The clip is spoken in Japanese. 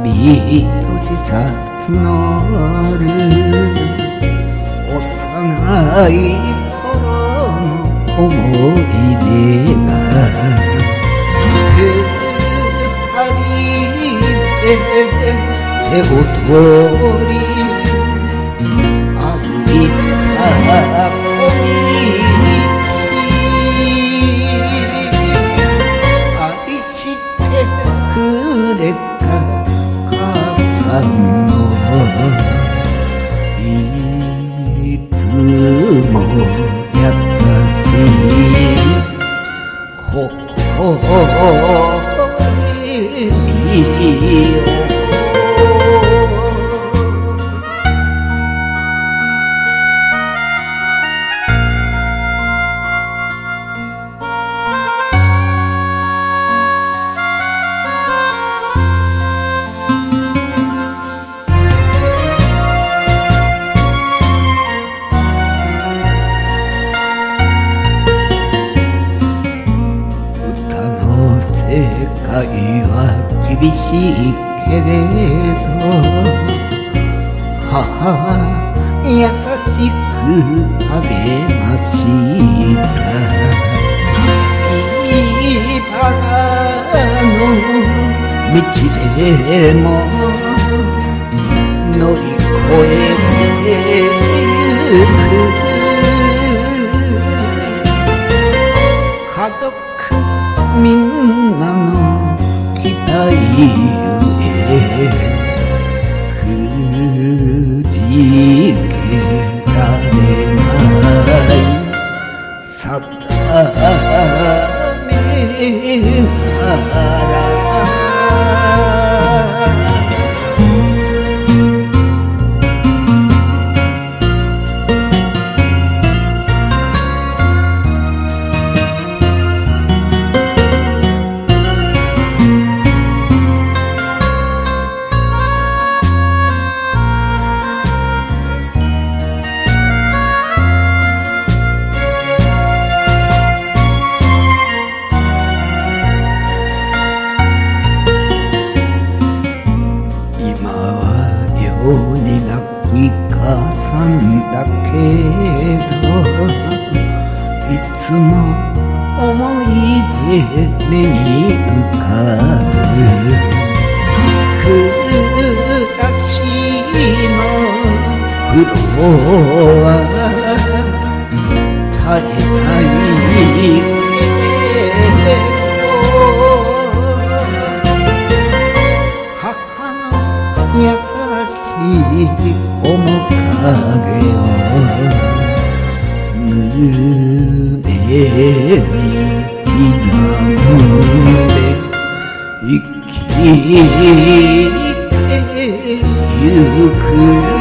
びとしさ募る幼い頃の思い出が二人で手を取り歩いた小道愛してくれた母さんもいつも優しい微笑みを世界は厳しいけれど母は優しく励ました茨の道でも乗り越えてゆく家族みんなの期待ゆえくじけられない定めならように亡き母さんだけどいつも思い出目に浮かぶ暮らしの苦労は絶えないけれど母の優しい面影を胸に刻んで生きてゆく